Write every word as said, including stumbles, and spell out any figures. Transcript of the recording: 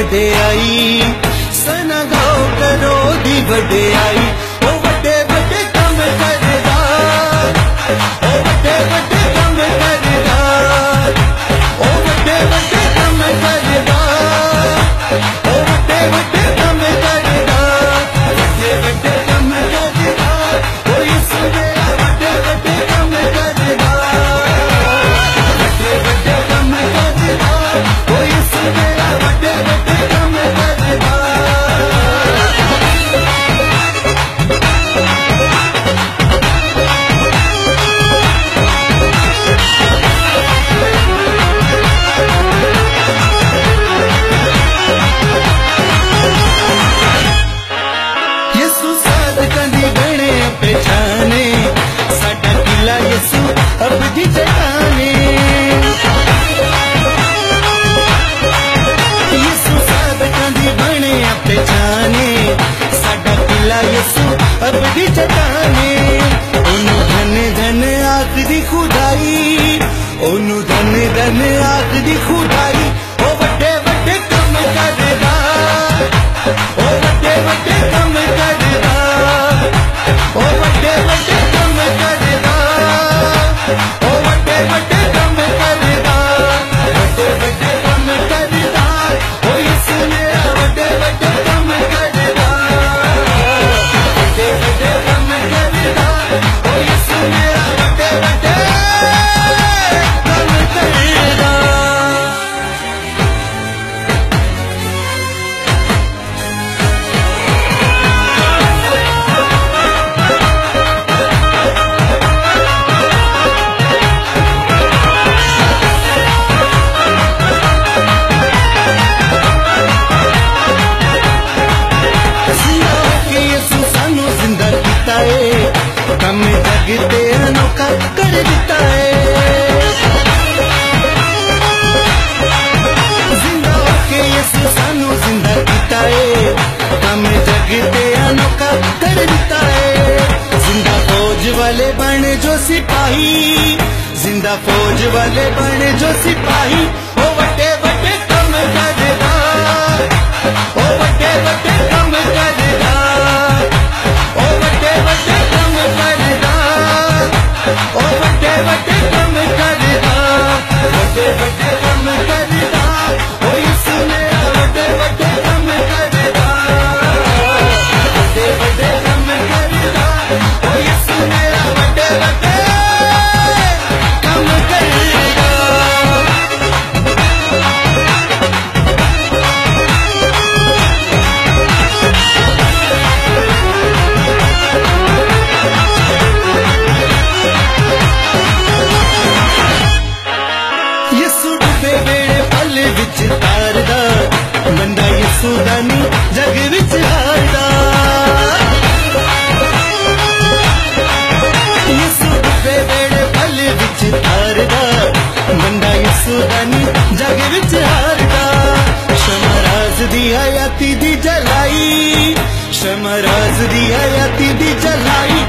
वडेआई सना गाओ करो दी वडेआई ओ वडे वडे काम करदा ओ वडे वडे काम करदा ओ वडे वडे काम करदा ओ वडे वडे काम करदा वडे वडे काम करदा ओ यीशु मेरा वडे वडे काम करदा वडे वडे काम करदा ओ यीशु मेरा वडे वडे काम करदा। यीशु साधकां दी बने पहचाने साडा किला यीशु अब दी चट्टाने यीशु साधकां दी बने पहचाने साडा किला यीशु अब दी चट्टाने ओनू धन धन आखदी खुदाई ओनू धन धन आखदी खुदाई ओ वड्डे वड्डे काम करदा ओ वड्डे वड्डे काम करदा ओ वड्डे वड्डे काम करदा ओ वड्डे वड्डे काम करदा वड्डे वड्डे काम करदा ओ यीशु मेरा वड्डे वड्डे काम करदा वड्डे वड्डे काम करदा ओ यीशु मेरा वड्डे वड्डे काम करदा। कम जगते अनोखा कर देता है जिंदा होके यीशु सानू जिंदा कीता है कम जगते अनोखा कर देता है जिंदा फौज वाले बने जो सिपाही जिंदा फौज वाले बने जो सिपाही ओ वड्डे वड्डे काम करदा ओ वड्डे वड्डे काम करदा ओ वड्डे वड्डे काम करदा ओ वड्डे वड्डे काम करदा वड्डे वड्डे काम करदा ओ यीशु मेरा वड्डे वड्डे काम करदा वड्डे वड्डे काम करदा ओ यीशु मेरा वड्डे वड्डे काम करदा। यीशु डुबे वेड़े पल विच तारदा बंदा यीशु दा नी जग विच हारदा यीशु डुबे वेड़े पल विच तारदा बंदा यीशु दा नी जग विच हारदा शमराज दी हयाती दी जलाई शमराज दी हयाती दी जलाई